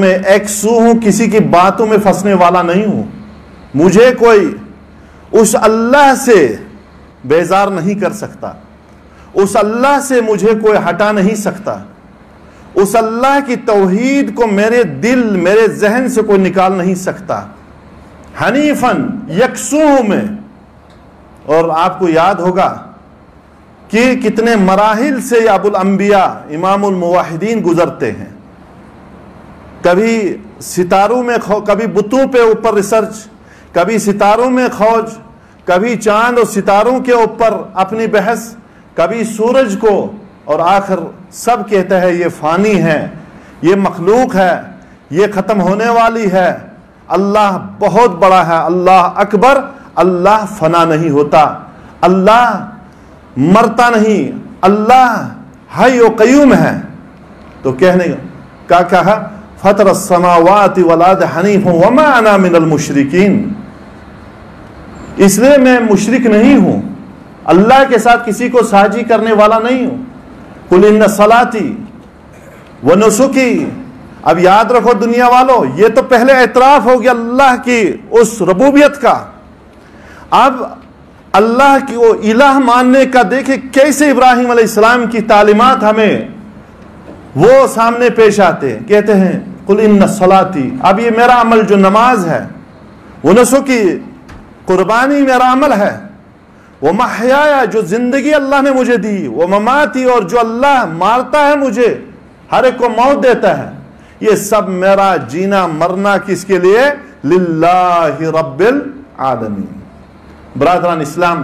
میں ایک سو ہوں، کسی کی باتوں میں پھنسنے والا نہیں ہوں. مجھے کوئی اس اللہ سے بیزار نہیں کر سکتا، اس اللہ سے مجھے کوئی ہٹا نہیں سکتا، اس اللہ کی توحید کو میرے دل میرے ذہن سے کوئی نکال نہیں سکتا. حنیفاً یکسو ہوں میں. اور آپ کو یاد ہوگا کہ کتنے مراحل سے ابو الانبیاء امام الموحدین گزرتے ہیں. کبھی ستاروں میں کبھی بتوں پہ اوپر ریسرچ، کبھی ستاروں میں کھوج، کبھی چاند اور ستاروں کے اوپر اپنی بحث، کبھی سورج کو، اور آخر سب کہتا ہے یہ فانی ہے، یہ مخلوق ہے، یہ ختم ہونے والی ہے. اللہ بہت بڑا ہے، اللہ اکبر. اللہ فنا نہیں ہوتا، اللہ مرتا نہیں، اللہ حی و قیوم ہے. تو کہنے کا کہا فطر السماوات والارض حنیفا وما انا من المشرکین. اس لیے میں مشرک نہیں ہوں، اللہ کے ساتھ کسی کو ساجی کرنے والا نہیں ہوں. قل ان صلاتی ونسکی. اب یاد رکھو دنیا والو، یہ تو پہلے اعتراف ہو گیا اللہ کی اس ربوبیت کا. اب اللہ کی وہ الہ ماننے کا دیکھیں کیسے ابراہیم علیہ السلام کی تعلیمات ہمیں وہ سامنے پیش آتے ہیں. کہتے ہیں قل ان صلاتی، اب یہ میرا عمل جو نماز ہے، ونسکی قربانی میرا عمل ہے، ومحیایا جو زندگی اللہ نے مجھے دی، ومماتی اور جو اللہ مارتا ہے مجھے، ہر ایک کو موت دیتا ہے، یہ سب میرا جینا مرنا کس کے لیے؟ للہ رب العالمین. برادران اسلام،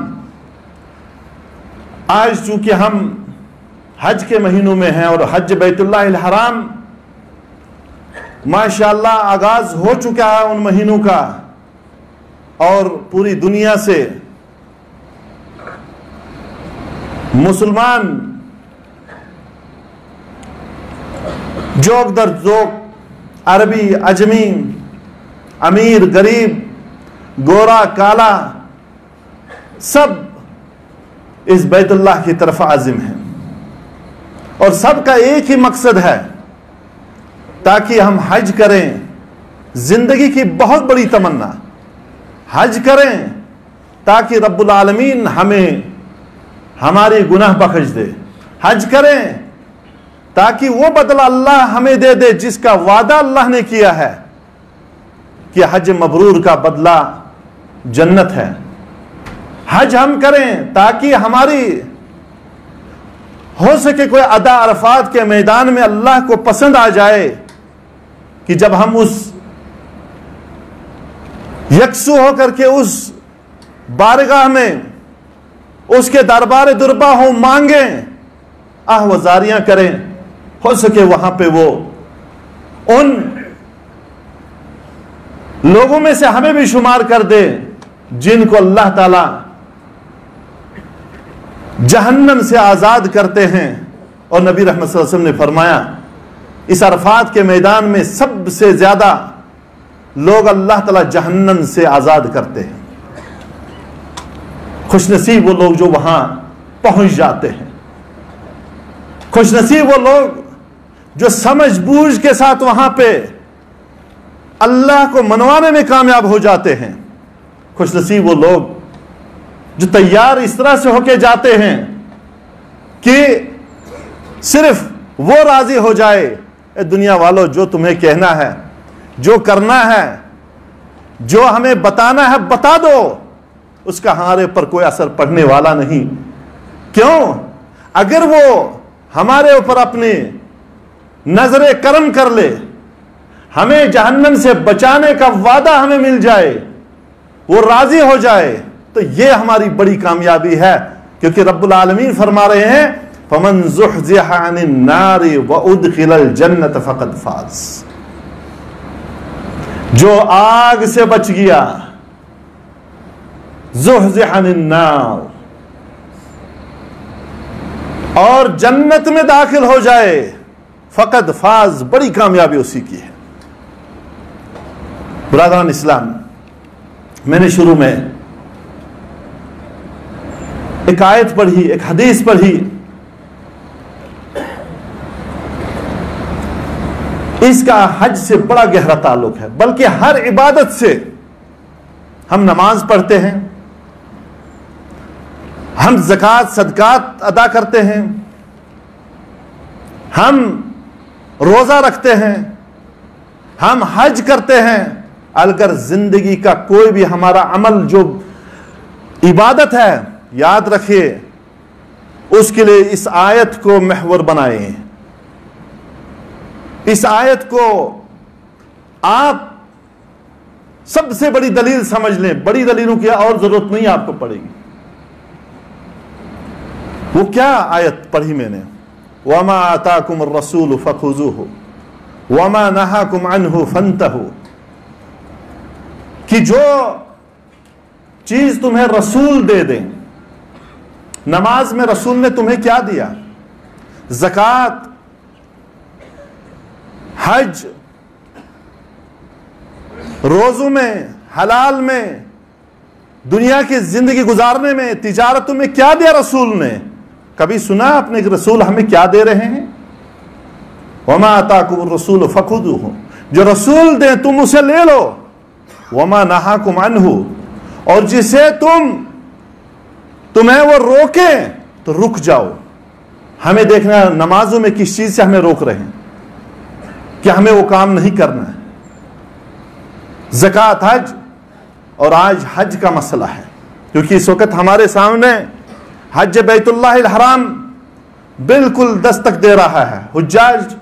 آج چونکہ ہم حج کے مہینوں میں ہیں اور حج بیت اللہ الحرام ماشاءاللہ آغاز ہو چکا ہے ان مہینوں کا، اور پوری دنیا سے مسلمان جوک در جوک، عربی عجمی، امیر غریب، گورا کالا، سب اس بیت اللہ کی طرف عازم ہیں. اور سب کا ایک ہی مقصد ہے تاکہ ہم حج کریں. زندگی کی بہت بڑی تمنا، حج کریں تاکہ رب العالمین ہمیں ہمارے گناہ بخش دے. حج کریں تاکہ وہ بدلہ اللہ ہمیں دے دے جس کا وعدہ اللہ نے کیا ہے کہ حج مبرور کا بدلہ جنت ہے. حج ہم کریں تاکہ ہماری ہو سکے کوئی ادا عرفات کے میدان میں اللہ کو پسند آ جائے کہ جب ہم اس یکسو ہو کر کے اس بارگاہ میں اس کے دربار دربا ہوں، مانگیں، وزاریاں کریں، ہو سکے وہاں پہ وہ ان لوگوں میں سے ہمیں بھی شمار کر دے جن کو اللہ تعالی جہنم سے آزاد کرتے ہیں. اور نبی رحمت صلی اللہ علیہ وسلم نے فرمایا اس عرفات کے میدان میں سب سے زیادہ لوگ اللہ تعالی جہنم سے آزاد کرتے ہیں. خوش نصیب وہ لوگ جو وہاں پہنچ جاتے ہیں، خوش نصیب وہ لوگ جو سمجھ بوجھ کے ساتھ وہاں پہ اللہ کو منوانے میں کامیاب ہو جاتے ہیں. خوش نصیب وہ لوگ جو تیار اس طرح سے ہو کے جاتے ہیں کہ صرف وہ راضی ہو جائے، اے دنیا والوں جو تمہیں کہنا ہے، جو کرنا ہے، جو ہمیں بتانا ہے بتا دو، اس کا ہمارے پر کوئی اثر پڑنے والا نہیں. کیوں؟ اگر وہ ہمارے اوپر اپنی نظر کرم کر لے، ہمیں جہنم سے بچانے کا وعدہ ہمیں مل جائے، وہ راضی ہو جائے، تو یہ ہماری بڑی کامیابی ہے. کیونکہ رب العالمین فرما رہے ہیں فَمَنْ زُحْزِحَ عَنِ النَّارِ وَأُدْخِلَ الْجَنَّةَ فَقَدْ فَازَ. جو آگ سے بچ گیا، زُحْزِحَ عَنِ النَّارِ، اور جنت میں داخل ہو جائے، فقد فاز، بڑی کامیابی اسی کی ہے. برادران اسلام، میں نے شروع میں ایک آیت پڑھی، ایک حدیث پڑھی اس کا حج سے بڑا گہرا تعلق ہے، بلکہ ہر عبادت سے۔ ہم نماز پڑھتے ہیں، ہم زکوٰۃ صدقات ادا کرتے ہیں، ہم روزہ رکھتے ہیں، ہم حج کرتے ہیں، اگر زندگی کا کوئی بھی ہمارا عمل جو عبادت ہے، یاد رکھیے اس کے لیے اس آیت کو محور بنائیں۔ اس آیت کو آپ سب سے بڑی دلیل سمجھ لیں، بڑی دلیلوں کی اور ضرورت نہیں آپ کو پڑے گی۔ وہ کیا آیت پڑھی میں نے؟ وَمَا آتَاكُمُ الرَّسُولُ فَخُذُوهُ وَمَا نَهَاكُمْ عَنْهُ فَانْتَهُوا، کہ جو چیز تمہیں رسول دے دیں۔ نماز میں رسول نے تمہیں کیا دیا؟ زکوٰۃ، حج، روزوں میں، حلال میں، دنیا کی زندگی گزارنے میں، تجارتوں میں کیا دیا رسول نے؟ کبھی سنا آپ نے کہ رسول ہمیں کیا دے رہے ہیں؟ وَمَا آتَاكُمُ الرَّسُولُ فَخُذُوهُ، جو رسول دیں تم اسے لے لو۔ وَمَا نَهَاكُمْ عَنْهُ، اور جسے تمہیں وہ روکیں تو رک جاؤ۔ ہمیں دیکھنا نمازوں میں کس چیز سے ہمیں روک رہے ہیں کہ ہمیں وہ کام نہیں کرنا ہے۔ زکوٰۃ، حج، اور آج حج کا مسئلہ ہے، کیونکہ اس وقت ہمارے سامنے حج بیت اللہ الحرام بالکل دستک دے رہا ہے۔ حجاج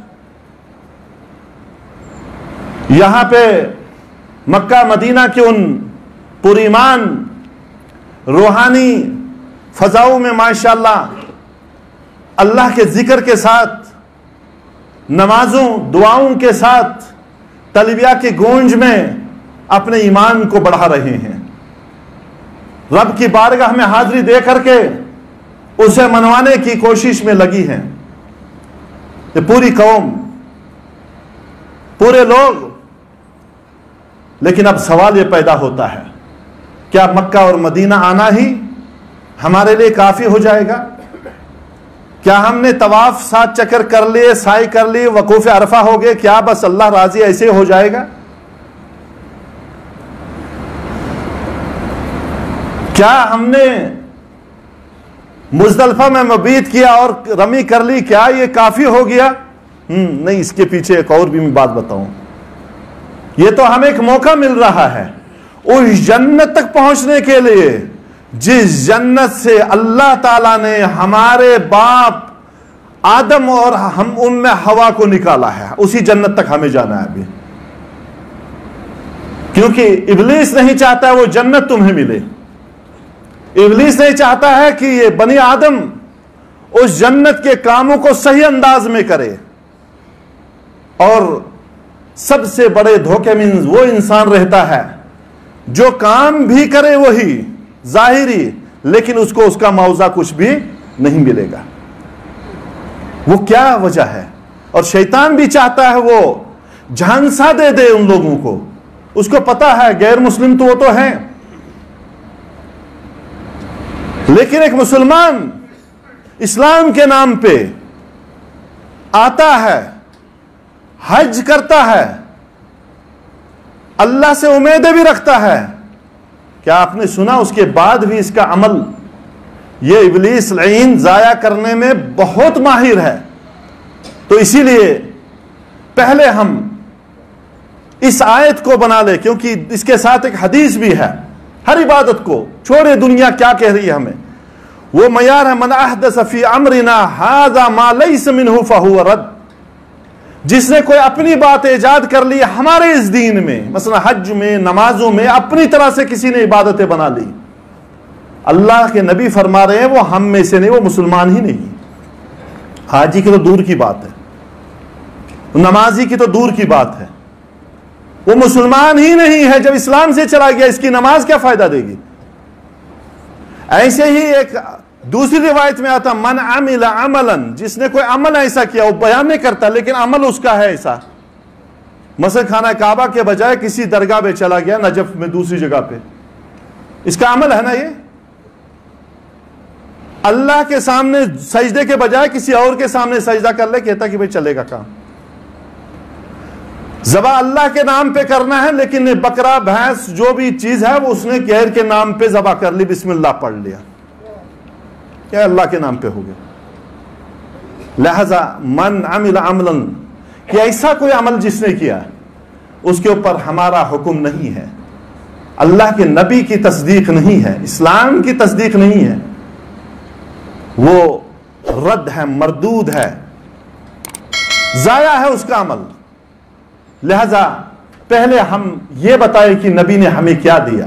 یہاں پہ مکہ مدینہ کے ان پر ایمان روحانی فضاؤں میں ماشاءاللہ اللہ کے ذکر کے ساتھ، نمازوں دعاؤں کے ساتھ، تلبیہ کی گونج میں اپنے ایمان کو بڑھا رہے ہیں، رب کی بارگاہ میں حاضری دے کر کے اسے منوانے کی کوشش میں لگی ہیں۔ یہ پوری قوم، پورے لوگ۔ لیکن اب سوال یہ پیدا ہوتا ہے، کیا مکہ اور مدینہ آنا ہی ہمارے لیے کافی ہو جائے گا؟ کیا ہم نے طواف 7 چکر کر لیے، سعی کر لیے، وقوف عرفہ ہو گئے، کیا بس اللہ راضی ایسے ہو جائے گا؟ کیا ہم نے مزدلفہ میں مبیت کیا اور رمی کر لی، کیا یہ کافی ہو گیا؟ نہیں، اس کے پیچھے ایک اور بھی میں بات بتاؤں۔ یہ تو ہمیں ایک موقع مل رہا ہے اس جنت تک پہنچنے کے لیے جس جنت سے اللہ تعالیٰ نے ہمارے باپ آدم اور ہم ام حوا کو نکالا ہے، اسی جنت تک ہمیں جانا ہے ابھی۔ کیونکہ ابلیس نہیں چاہتا وہ جنت تمہیں ملے، ابلیس نہیں چاہتا ہے کہ یہ بنی آدم اس جنت کے کاموں کو صحیح انداز میں کرے۔ اور سب سے بڑے دھوکے میں وہ انسان رہتا ہے جو کام بھی کرے وہی ظاہری، لیکن اس کو اس کا معاوضہ کچھ بھی نہیں ملے گا۔ وہ کیا وجہ ہے؟ اور شیطان بھی چاہتا ہے وہ جھانسا دے دے ان لوگوں کو، اس کو پتا ہے غیر مسلم تو وہ تو ہیں، لیکن ایک مسلمان اسلام کے نام پہ آتا ہے، حج کرتا ہے، اللہ سے امیدیں بھی رکھتا ہے، کیا آپ نے سنا اس کے بعد بھی اس کا عمل یہ ابلیس لعین ضائع کرنے میں بہت ماہر ہے؟ تو اسی لیے پہلے ہم اس آیت کو بنا لے، کیونکہ اس کے ساتھ ایک حدیث بھی ہے۔ ہر عبادت کو چھوڑے، دنیا کیا کہہ رہی ہے ہمیں، وہ معیار ہے من احدث فی امرنا ھذا ما لیس منہ فہو رد۔ جس نے کوئی اپنی بات ایجاد کر لی ہمارے اس دین میں، مثلا حج میں، نمازوں میں، اپنی طرح سے کسی نے عبادتیں بنا لی، اللہ کے نبی فرما رہے ہیں وہ ہم میں سے نہیں، وہ مسلمان ہی نہیں۔ حاجی کی تو دور کی بات ہے، نمازی کی تو دور کی بات ہے، وہ مسلمان ہی نہیں ہے۔ جب اسلام سے چلا گیا اس کی نماز کیا فائدہ دے گی؟ ایسے ہی ایک دوسری روایت میں آتا من عمل عملا، جس نے کوئی عمل ایسا کیا، وہ بیان نہیں کرتا لیکن عمل اس کا ہے ایسا، مثلا خانہ کعبہ کے بجائے کسی درگاہ میں چلا گیا نجف میں دوسری جگہ پہ، اس کا عمل ہے نا یہ؟ اللہ کے سامنے سجدے کے بجائے کسی اور کے سامنے سجدہ کر لے، کہتا کہ بھئی چلے گا کام۔ ذبح اللہ کے نام پہ کرنا ہے، لیکن بکرا بھینس جو بھی چیز ہے وہ اس نے غیر کے نام پہ ذبح کر لی، بسم اللہ پڑھ لیا، کیا اللہ کے نام پہ ہو گیا۔ لہذا من عمل عملا، کہ ایسا کوئی عمل جس نے کیا اس کے اوپر ہمارا حکم نہیں ہے، اللہ کے نبی کی تصدیق نہیں ہے، اسلام کی تصدیق نہیں ہے، وہ رد ہے، مردود ہے، ضائع ہے اس کا عمل۔ لہذا پہلے ہم یہ بتائیں کہ نبی نے ہمیں کیا دیا۔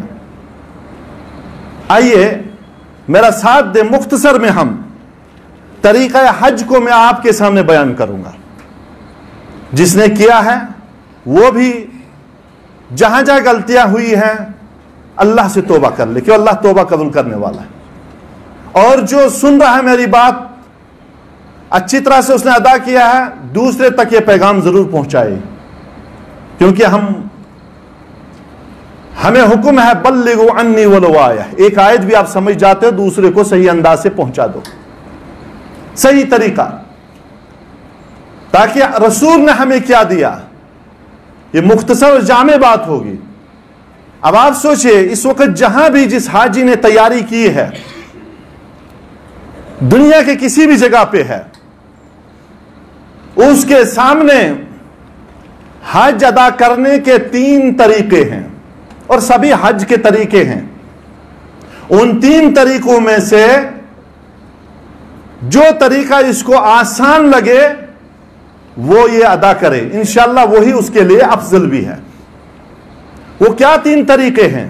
آئیے میرا ساتھ دے، مختصر میں ہم طریقہ حج کو میں آپ کے سامنے بیان کروں گا۔ جس نے کیا ہے وہ بھی جہاں جہاں غلطیاں ہوئی ہیں اللہ سے توبہ کر لے، کہ اللہ توبہ قبول کرنے والا ہے، اور جو سن رہا ہے میری بات اچھی طرح سے اس نے ادا کیا ہے، دوسرے تک یہ پیغام ضرور پہنچائے، کیونکہ ہمیں حکم ہے بلغوا عنی ولو آیہ، ایک آیت بھی آپ سمجھ جاتے ہو دوسرے کو صحیح انداز سے پہنچا دو، صحیح طریقہ، تاکہ رسول نے ہمیں کیا دیا یہ مختصر اور جامع بات ہوگی۔ اب آپ سوچئے اس وقت جہاں بھی جس حاجی نے تیاری کی ہے، دنیا کے کسی بھی جگہ پہ ہے، اس کے سامنے حج ادا کرنے کے 3 طریقے ہیں، اور سبھی حج کے طریقے ہیں۔ ان 3 طریقوں میں سے جو طریقہ اس کو آسان لگے وہ یہ ادا کرے، انشاءاللہ وہی اس کے لیے افضل بھی ہے۔ وہ کیا 3 طریقے ہیں؟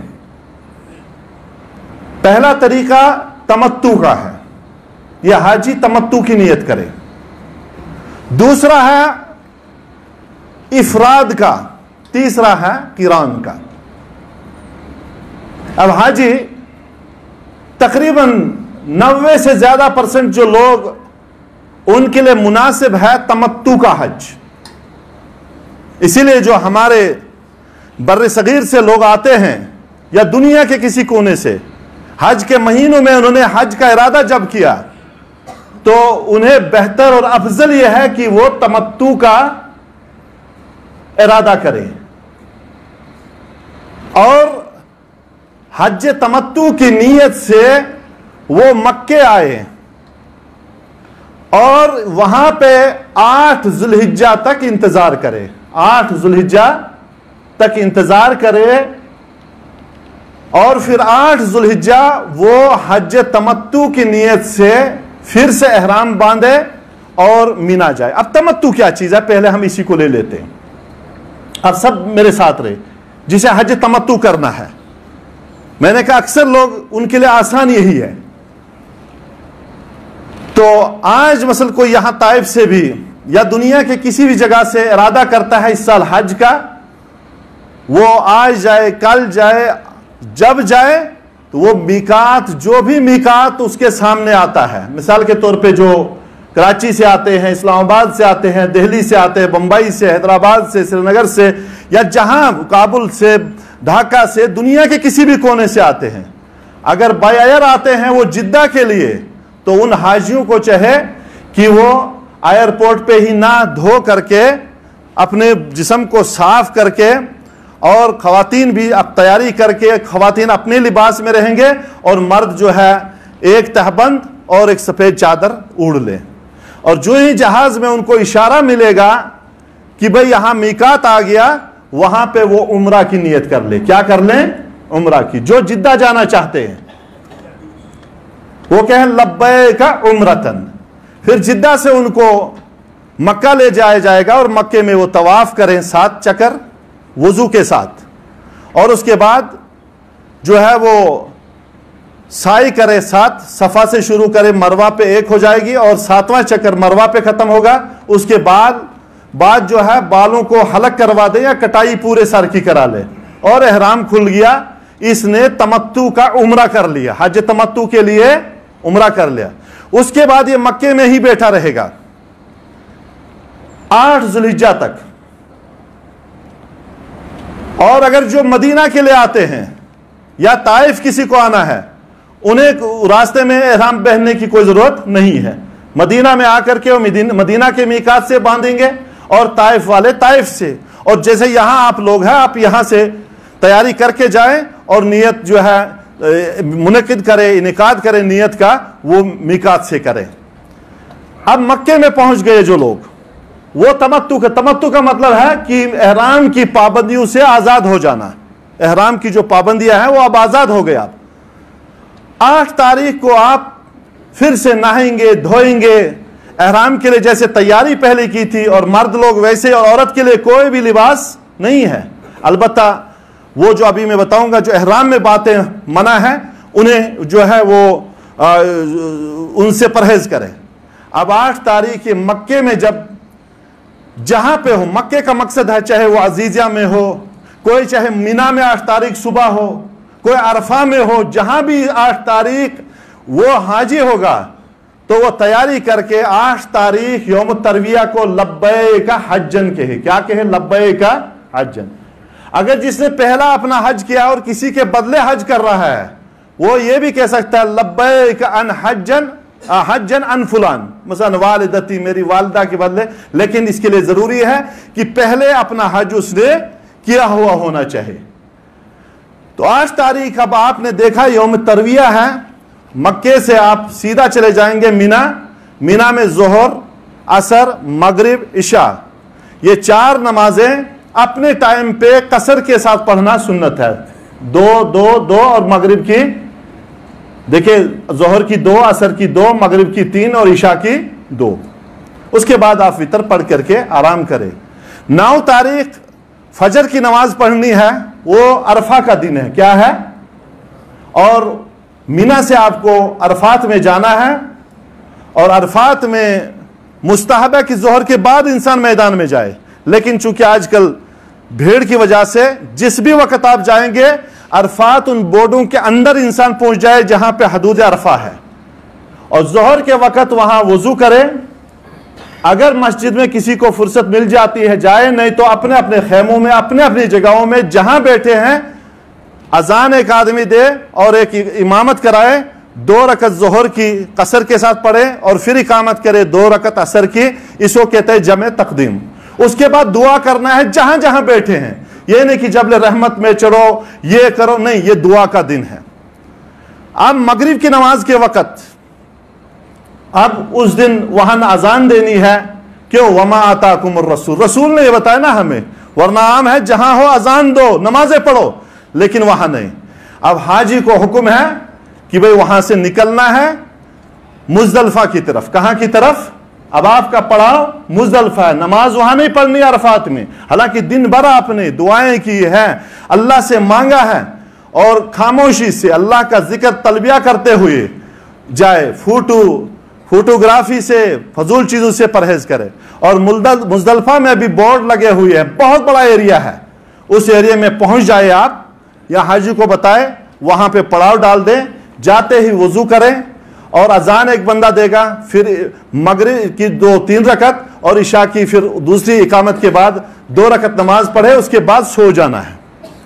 پہلا طریقہ تمتع کا ہے، یہ حاجی تمتع کی نیت کرے۔ دوسرا ہے افراد کا، تیسرا ہے قران کا۔ اب حاجی تقریباً 90 سے زیادہ % جو لوگ ان کے لیے مناسب ہے تمتع کا حج، اسی لیے جو ہمارے بر صغیر سے لوگ آتے ہیں یا دنیا کے کسی کونے سے، حج کے مہینوں میں انہوں نے حج کا ارادہ جب کیا تو انہیں بہتر اور افضل یہ ہے کہ وہ تمتع کا ارادہ کریں، اور حج تمتع کی نیت سے وہ مکے آئے اور وہاں پہ 8 ذوالحجہ تک انتظار کرے، 8 ذوالحجہ تک انتظار کرے، اور پھر 8 ذوالحجہ وہ حج تمتع کی نیت سے پھر سے احرام باندھے اور مینا جائے۔ اب تمتع کیا چیز ہے پہلے ہم اسی کو لے لیتے ہیں، اب سب میرے ساتھ رہے۔ جسے حج تمتع کرنا ہے، میں نے کہا اکثر لوگ ان کے لیے آسان یہی ہے، تو آج مثلا کوئی یہاں طائف سے بھی یا دنیا کے کسی بھی جگہ سے ارادہ کرتا ہے اس سال حج کا، وہ آج جائے کل جائے جب جائے تو وہ میقات، جو بھی میقات اس کے سامنے آتا ہے، مثال کے طور پہ جو کراچی سے آتے ہیں، اسلام آباد سے آتے ہیں، دہلی سے آتے ہیں، بمبئی سے، حیدرآباد سے، سری نگر سے، یا جہاں کابل سے، ڈھاکہ سے، دنیا کے کسی بھی کونے سے آتے ہیں، اگر بائی ایئر آتے ہیں وہ جدہ کے لیے، تو ان حاجیوں کو چاہے کہ وہ ایئرپورٹ پہ ہی نہ دھو کر کے اپنے جسم کو صاف کر کے، اور خواتین بھی اب تیاری کر کے، خواتین اپنے لباس میں رہیں گے اور مرد جو ہے ایک تہبند اور ایک سفید چادر اوڑھ لیں، اور جو ہی جہاز میں ان کو اشارہ ملے گا کہ بھئی یہاں میقات آ گیا، وہاں پہ وہ عمرہ کی نیت کر لے۔ کیا کر لیں؟ عمرہ کی۔ جو جدہ جانا چاہتے ہیں وہ کہیں لبیک عمرتن، پھر جدہ سے ان کو مکہ لے جایا جائے گا، اور مکے میں وہ طواف کریں 7 چکر وضو کے ساتھ، اور اس کے بعد جو ہے وہ سعی کرے 7 صفا سے شروع کرے، مروہ پہ 1 ہو جائے گی، اور 7واں چکر مروہ پہ ختم ہوگا۔ اس کے بعد جو ہے بالوں کو حلق کروا دے یا کٹائی پورے سر کی کرا لے، اور احرام کھل گیا، اس نے تمتع کا عمرہ کر لیا، حج تمتع کے لیے عمرہ کر لیا۔ اس کے بعد یہ مکے میں ہی بیٹھا رہے گا 8 ذوالحجہ تک، اور اگر جو مدینہ کے لیے آتے ہیں یا طائف کسی کو آنا ہے، انہیں راستے میں احرام پہننے کی کوئی ضرورت نہیں ہے، مدینہ میں آ کر کے وہ مدینہ کے میقات سے باندھیں گے، اور طائف والے طائف سے، اور جیسے یہاں آپ لوگ ہیں، آپ یہاں سے تیاری کر کے جائیں اور نیت جو ہے منعقد کرے، انعقاد کرے نیت کا، وہ میقات سے کرے۔ اب مکے میں پہنچ گئے جو لوگ، وہ تمتع کا مطلب ہے کہ احرام کی پابندیوں سے آزاد ہو جانا۔ احرام کی جو پابندیاں ہیں وہ اب آزاد ہو گئے۔ آپ 8 تاریخ کو آپ پھر سے نہائیں گے، دھوئیں گے، احرام کے لیے جیسے تیاری پہلے کی تھی، اور مرد لوگ ویسے، اور عورت کے لیے کوئی بھی لباس نہیں ہے۔ البتہ وہ جو ابھی میں بتاؤں گا جو احرام میں باتیں منع ہیں، انہیں جو ہے وہ ان سے پرہیز کریں۔ اب 8 تاریخ مکے میں جب جہاں پہ ہو، مکے کا مقصد ہے چاہے وہ عزیزیہ میں ہو، کوئی چاہے مینا میں 8 تاریخ صبح ہو، کوئی عرفہ میں ہو، جہاں بھی 8 تاریخ وہ حاجی ہوگا تو وہ تیاری کر کے 8 تاریخ یوم الترویہ کو لبیک حجن کہے۔ کیا کہے؟ لبیک حجن۔ اگر جس نے پہلا اپنا حج کیا اور کسی کے بدلے حج کر رہا ہے، وہ یہ بھی کہہ سکتا ہے لبیک ان حجن ان فلان، مثلا والدتی، میری والدہ کے بدلے، لیکن اس کے لیے ضروری ہے کہ پہلے اپنا حج اس نے کیا ہوا ہونا چاہیے۔ تو 8 تاریخ اب آپ نے دیکھا یوم ترویہ ہے، مکے سے آپ سیدھا چلے جائیں گے مینا میں ظہر، عصر، مغرب، عشاء، یہ 4 نمازیں اپنے ٹائم پہ قصر کے ساتھ پڑھنا سنت ہے۔ 2 اور مغرب کی، دیکھیں ظہر کی 2، عصر کی 2، مغرب کی 3 اور عشاء کی 2۔ اس کے بعد آپ وتر پڑھ کر کے آرام کریں۔ 9 تاریخ فجر کی نماز پڑھنی ہے، وہ عرفہ کا دن ہے۔ کیا ہے؟ اور مینا سے آپ کو عرفات میں جانا ہے، اور عرفات میں مستحب ہے کہ ظہر کے بعد انسان میدان میں جائے، لیکن چونکہ آج کل بھیڑ کی وجہ سے جس بھی وقت آپ جائیں گے عرفات ان بورڈوں کے اندر انسان پہنچ جائے جہاں پہ حدود عرفہ ہے، اور ظہر کے وقت وہاں وضو کرے۔ اگر مسجد میں کسی کو فرصت مل جاتی ہے جائے، نہیں تو اپنے اپنے خیموں میں، اپنے اپنی جگہوں میں جہاں بیٹھے ہیں اذان ایک آدمی دے اور ایک امامت کرائے، 2 رکعت ظہر کی قصر کے ساتھ پڑھے اور پھر اقامت کرے 2 رکعت عصر کی، اس کو کہتے ہیں جمع تقدیم۔ اس کے بعد دعا کرنا ہے جہاں جہاں بیٹھے ہیں، یہ نہیں کہ جبل رحمت میں چڑھو یہ کرو، نہیں، یہ دعا کا دن ہے۔ اب مغرب کی نماز کے وقت، اب اس دن وہاں اذان دینی ہے، کیوں؟ وما آتاکم الرسول، رسول نے یہ بتایا نا ہمیں، ورنہ عام ہے جہاں ہو اذان دو، نمازیں پڑھو، لیکن وہاں نہیں۔ اب حاجی کو حکم ہے کہ بھئی وہاں سے نکلنا ہے مزدلفہ کی طرف۔ کہاں کی طرف؟ اب آپ کا پڑاؤ مزدلفہ ہے، نماز وہاں نہیں پڑھنی عرفات میں، حالانکہ دن بھر آپ نے دعائیں کی ہیں، اللہ سے مانگا ہے، اور خاموشی سے اللہ کا ذکر تلبیہ کرتے ہوئے جائے، فوٹوگرافی سے، فضول چیزوں سے پرہیز کرے۔ اور مزدلفہ میں ابھی بورڈ لگے ہوئے ہیں، بہت بڑا ایریا ہے، اس ایریا میں پہنچ جائے آپ، یا حاجی کو بتائے وہاں پہ پڑاؤ ڈال دیں، جاتے ہی وضو کریں، اور اذان ایک بندہ دے گا، پھر مغرب کی 2-3 رکعت اور عشاء کی پھر دوسری اقامت کے بعد 2 رکعت نماز پڑھے، اس کے بعد سو جانا ہے۔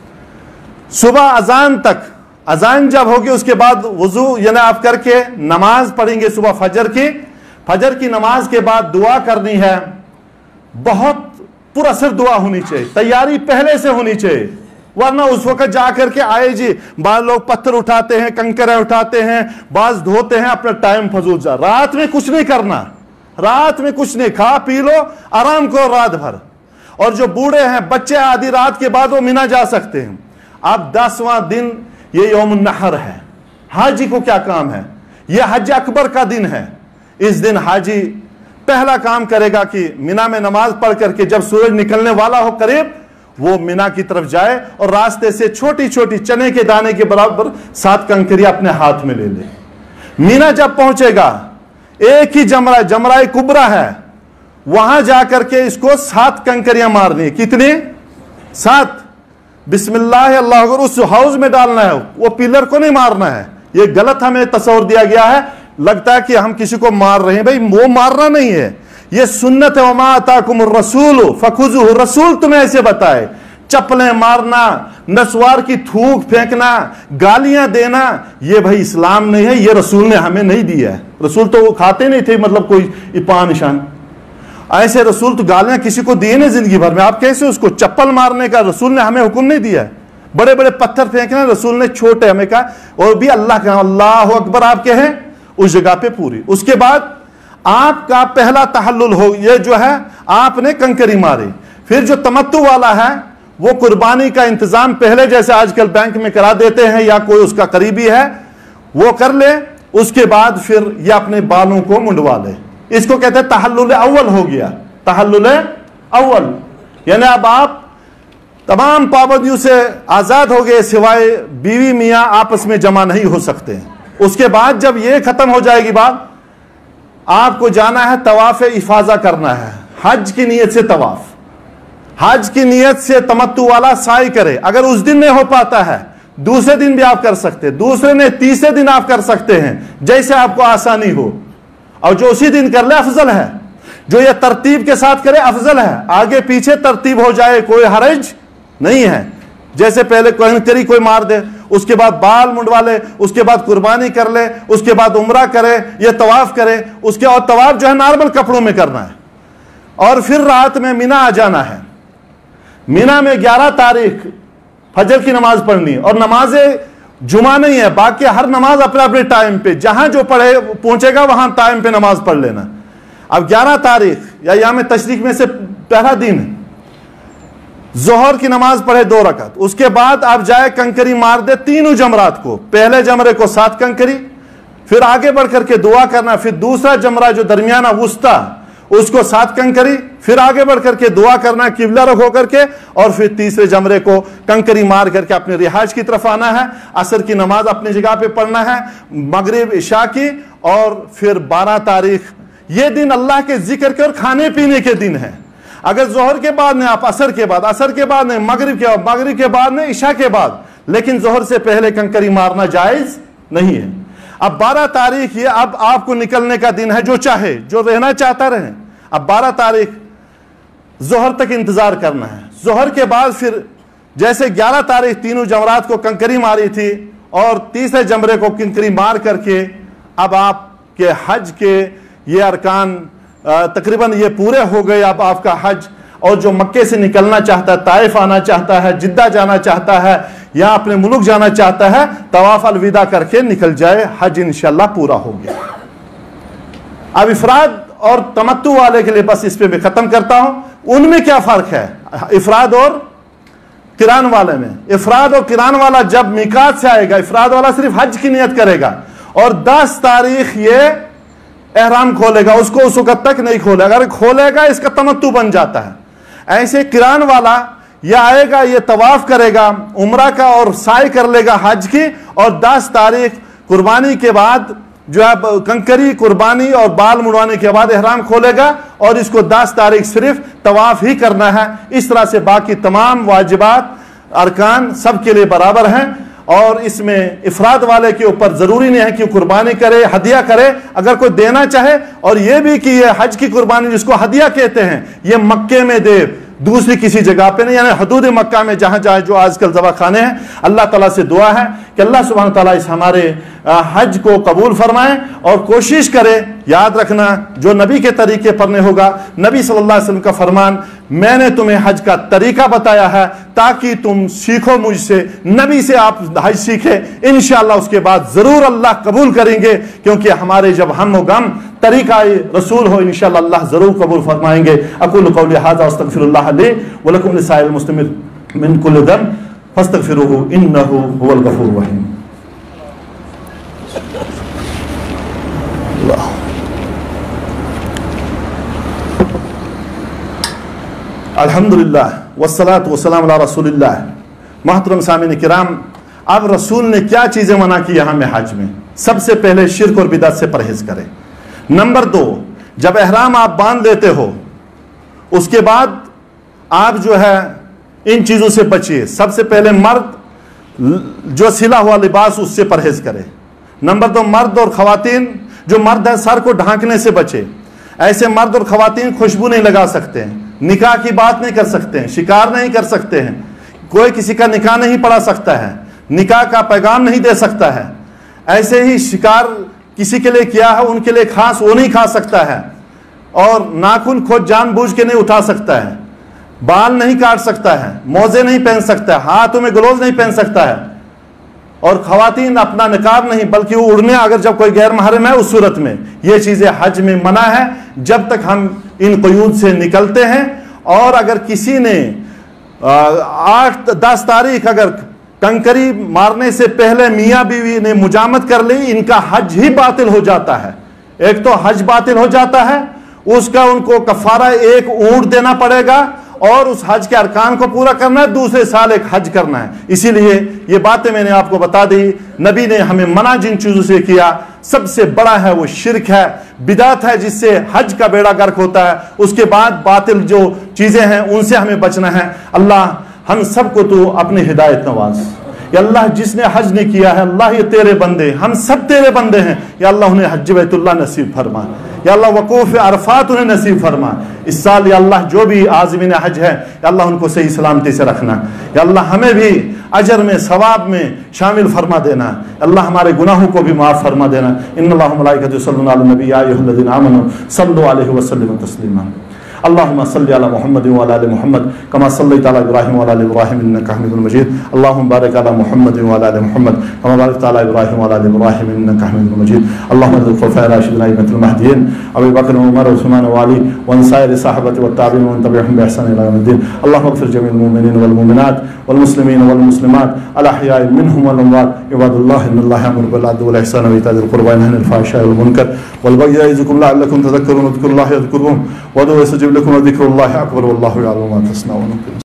صبح اذان تک، اذان جب ہوگی اس کے بعد وضو یعنی آپ کر کے نماز پڑھیں گے صبح فجر کی نماز کے بعد دعا کرنی ہے، بہت پر اثر دعا ہونی چاہیے، تیاری پہلے سے ہونی چاہیے، ورنہ اس وقت جا کر کے آئے جی، بعض لوگ پتھر اٹھاتے ہیں، کنکرے اٹھاتے ہیں، بعض دھوتے ہیں، اپنا ٹائم فضول جا۔ رات میں کچھ نہیں کرنا، رات میں کچھ نہیں، کھا پی لو، آرام کرو رات بھر۔ اور جو بوڑھے ہیں، بچے آدھی رات کے بعد وہ مینا جا سکتے ہیں۔ اب 10واں دن یہ یوم النحر ہے، حاجی کو کیا کام ہے؟ یہ حج اکبر کا دن ہے۔ اس دن حاجی پہلا کام کرے گا کہ مینا میں نماز پڑھ کر کے جب سورج نکلنے والا ہو قریب، وہ مینا کی طرف جائے اور راستے سے چھوٹی چھوٹی چنے کے دانے کے برابر 7 کنکریاں اپنے ہاتھ میں لے لے۔ مینا جب پہنچے گا، ایک ہی جمرہ کبرا ہے، وہاں جا کر کے اس کو 7 کنکریاں مارنی۔ کتنی؟ 7۔ بسم اللہ اللہ اکبر، اس ہاؤس میں ڈالنا ہے، وہ پیلر کو نہیں مارنا ہے۔ یہ غلط ہمیں تصور دیا گیا ہے، لگتا ہے کہ ہم کسی کو مار رہے ہیں، بھائی وہ مارنا نہیں ہے، یہ سنت ہے۔ وما آتاکم الرسول فخذوہ، رسول تمہیں ایسے بتائے۔ چپلیں مارنا، نسوار کی تھوک پھینکنا، گالیاں دینا، یہ بھائی اسلام نہیں ہے، یہ رسول نے ہمیں نہیں دیا ہے۔ رسول تو وہ کھاتے نہیں تھے، مطلب کوئی پان نشان۔ ایسے رسول تو گالیاں کسی کو دیے نہیں زندگی بھر میں، آپ کیسے اس کو چپل مارنے کا رسول نے ہمیں حکم نہیں دیا ہے، بڑے بڑے پتھر پھینکنا رسول نے چھوٹے ہمیں کہا، اور بھی اللہ کا اللہ اکبر آپ کہیں اس جگہ پہ پوری۔ اس کے بعد آپ کا پہلا تحلل ہو یہ جو ہے آپ نے کنکری ماری۔ پھر جو تمتع والا ہے وہ قربانی کا انتظام پہلے جیسے آج کل بینک میں کرا دیتے ہیں یا کوئی اس کا قریبی ہے وہ کر لے، اس کے بعد پھر یہ اپنے بالوں کو منڈوا لے، اس کو کہتے ہیں تحلل اول ہو گیا، تحلل اول، یعنی اب آپ تمام پابندیوں سے آزاد ہو گئے سوائے بیوی میاں آپس میں جمع نہیں ہو سکتے۔ اس کے بعد جب یہ ختم ہو جائے گی بات، آپ کو جانا ہے طواف افاضہ کرنا ہے، حج کی نیت سے طواف، حج کی نیت سے تمتع والا سعی کرے، اگر اس دن نہیں ہو پاتا ہے دوسرے دن بھی آپ کر سکتے، دوسرے نے تیسرے دن آپ کر سکتے ہیں جیسے آپ کو آسانی ہو، اور جو اسی دن کر لے افضل ہے، جو یہ ترتیب کے ساتھ کرے افضل ہے، آگے پیچھے ترتیب ہو جائے کوئی حرج نہیں ہے، جیسے پہلے کنکری کوئی مار دے، اس کے بعد بال منڈوا لے، اس کے بعد قربانی کر لے، اس کے بعد عمرہ کرے، یہ طواف کرے، اس کے اور طواف جو ہے نارمل کپڑوں میں کرنا ہے، اور پھر رات میں مینا آ جانا ہے۔ مینا میں 11 تاریخ فجر کی نماز پڑھنی ہے، اور نماز جمعہ نہیں ہے، باقی ہر نماز اپنے اپنے ٹائم پہ، جہاں جو پڑھے پہنچے گا وہاں ٹائم پہ نماز پڑھ لینا۔ اب 11 تاریخ یا ایام تشریق میں سے پہلا دن ہے، ظہر کی نماز پڑھے 2 رکعت، اس کے بعد آپ جائے کنکری مار دے تینوں جمرات کو، پہلے جمرے کو 7 کنکری، پھر آگے بڑھ کر کے دعا کرنا، پھر دوسرا جمرہ جو درمیانہ وسطی اس کو 7 کنکری، پھر آگے بڑھ کر کے دعا کرنا قبلہ رخ ہو کر کے، اور پھر تیسرے جمرے کو کنکری مار کر کے اپنے رہائش کی طرف آنا ہے، عصر کی نماز اپنی جگہ پہ پڑھنا ہے، مغرب عشاء کی، اور پھر 12 تاریخ یہ دن اللہ کے ذکر کے اور کھانے پینے کے دن ہے۔ اگر ظہر کے بعد نہیں آپ عصر کے بعد، عصر کے بعد نہیں مغرب کے بعد، مغرب کے بعد نہیں عشاء کے بعد، لیکن ظہر سے پہلے کنکری مارنا جائز نہیں ہے۔ اب 12 تاریخ یہ اب آپ کو نکلنے کا دن ہے، جو چاہے جو رہنا چاہتا رہے۔ اب 12 تاریخ ظہر تک انتظار کرنا ہے، ظہر کے بعد پھر جیسے 11 تاریخ تینوں جمرات کو کنکری ماری تھی اور تیسرے جمرے کو کنکری مار کر کے اب آپ کے حج کے یہ ارکان تقریباً یہ پورے ہو گئے۔ اب آپ کا حج، اور جو مکے سے نکلنا چاہتا ہے، طائف آنا چاہتا ہے، جدہ جانا چاہتا ہے یا اپنے ملک جانا چاہتا ہے، طواف الوداع کر کے نکل جائے، حج انشاءاللہ پورا ہو گیا۔ اب افراد اور تمتع والے کے لیے بس اس پہ میں ختم کرتا ہوں، ان میں کیا فرق ہے افراد اور قران والے میں؟ افراد اور قران والا جب میقات سے آئے گا، افراد والا صرف حج کی نیت کرے گا، اور 10 تاریخ یہ احرام کھولے گا، اس کو اس وقت تک نہیں کھولے گا، اگر کھولے گا اس کا تمتع بن جاتا ہے۔ ایسے قران والا یہ آئے گا، یہ طواف کرے گا عمرہ کا اور سعی کر لے گا حج کی، اور 10 تاریخ قربانی کے بعد جو ہے کنکری قربانی اور بال مڑوانے کے بعد احرام کھولے گا، اور اس کو 10 تاریخ صرف طواف ہی کرنا ہے۔ اس طرح سے باقی تمام واجبات ارکان سب کے لیے برابر ہیں، اور اس میں افراد والے کے اوپر ضروری نہیں ہے کہ قربانی کرے، ہدیہ کرے، اگر کوئی دینا چاہے، اور یہ بھی کہ یہ حج کی قربانی جس کو ہدیہ کہتے ہیں یہ مکے میں دے، دوسری کسی جگہ پہ نہیں، یعنی حدود مکہ میں جہاں جہاں جو آج کل ذبح خانے ہیں۔ اللہ تعالیٰ سے دعا ہے کہ اللہ سبحانہ تعالیٰ اس ہمارے حج کو قبول فرمائے، اور کوشش کرے، یاد رکھنا جو نبی کے طریقے پر نہیں ہوگا، نبی صلی اللہ علیہ وسلم کا فرمان، میں نے تمہیں حج کا طریقہ بتایا ہے تاکہ تم سیکھو مجھ سے، نبی سے آپ حج سیکھے، انشاءاللہ اس کے بعد ضرور اللہ قبول کریں گے، کیونکہ ہمارے جب ہم و غم طریقہ رسول ہو انشاءاللہ اللہ ضرور قبول فرمائیں گے۔ اقول قولی ھذا واستغفر اللہ لی ولکم لسائر المسلمین من کل ذنب فاستغفروہ انہ هو الغفور الرحیم۔ الحمدللہ والصلاة والسلام علی رسول اللہ۔ محترم سامعین کرام، اب رسول نے کیا چیزیں منع کی ہمیں حج میں؟ سب سے پہلے شرک اور بدعت سے پرہیز کریں۔ نمبر 2، جب احرام آپ باندھ لیتے ہو اس کے بعد آپ جو ہے ان چیزوں سے بچیے۔ سب سے پہلے مرد جو سلا ہوا لباس اس سے پرہیز کرے۔ نمبر 2، مرد اور خواتین جو مرد ہے سر کو ڈھانکنے سے بچے۔ ایسے مرد اور خواتین خوشبو نہیں لگا سکتے ہیں، نکاح کی بات نہیں کر سکتے ہیں، شکار نہیں کر سکتے ہیں، کوئی کسی کا نکاح نہیں پڑھا سکتا ہے، نکاح کا پیغام نہیں دے سکتا ہے۔ ایسے ہی شکار کسی کے لیے کیا ہے ان کے لیے خاص وہ نہیں کھا سکتا ہے، اور ناخن خود جان بوجھ کے نہیں اٹھا سکتا ہے، بال نہیں کاٹ سکتا ہے، موزے نہیں پہن سکتا ہے، ہاتھوں میں گلوز نہیں پہن سکتا ہے، اور خواتین اپنا نقاب نہیں بلکہ وہ اڑنے اگر جب کوئی غیر محرم ہے اس صورت میں، یہ چیزیں حج میں منع ہے جب تک ہم ان قیود سے نکلتے ہیں۔ اور اگر کسی نے 8-10 تاریخ اگر کنکری مارنے سے پہلے میاں بیوی نے مجامت کر لی، ان کا حج ہی باطل ہو جاتا ہے۔ ایک تو حج باطل ہو جاتا ہے، اس کا ان کو کفارہ 1 اونٹ دینا پڑے گا اور اس حج کے ارکان کو پورا کرنا ہے، دوسرے سال ایک حج کرنا ہے۔ اسی لیے یہ باتیں میں نے آپ کو بتا دی۔ نبی نے ہمیں منع جن چیزوں سے کیا، سب سے بڑا ہے وہ شرک ہے، بدعت ہے، جس سے حج کا بیڑا غرق ہوتا ہے۔ اس کے بعد باطل جو چیزیں ہیں ان سے ہمیں بچنا ہے۔ اللہ ہم سب کو تو اپنی ہدایت نواز۔ یا اللہ جس نے حج نے کیا ہے، اللہ یہ تیرے بندے، ہم سب تیرے بندے ہیں، یا اللہ انہیں حج بیت اللہ نصیب فرما، یا اللہ وقوف عرفات انہیں نصیب فرما۔ اس سال یا اللہ جو بھی عازمین حج ہے یا اللہ ان کو صحیح سلامتی سے رکھنا، یا اللہ ہمیں بھی اجر میں ثواب میں شامل فرما دینا، اللہ ہمارے گناہوں کو بھی معاف فرما دینا۔ ان اللہ ملائکۃ یصلون علی النبی یا ایھا الذین آمنوا صلوا علیہ وسلموا تسلیما۔ اللهم صل على محمد وعلى ال محمد كما صليت على ابراهيم وعلى ال ابراهيم انك حميد مجيد. اللهم بارك على محمد وعلى ال محمد كما باركت على ابراهيم وعلى ال ابراهيم انك حميد مجيد. اللهم اجعل الخلفاء الراشدين ائمة المهديين ابي بكر وعمر وعثمان وعلي وعن سائر الصحابه والتابعين ومن تبعهم باحسان الى يوم الدين. اللهم اغفر جميع المؤمنين والمؤمنات والمسلمين والمسلمات الاحياء منهم والاموات. عباد الله ان الله يأمر بالعدل والاحسان وايتاء ذي القربى وينهى عن الفحشاء والمنكر والبغي يعظكم لعلكم تذكرون. اذكروا الله يذكركم وادعوه يستجب لكم وذكر الله اكبر والله يعلم ما تصنعون.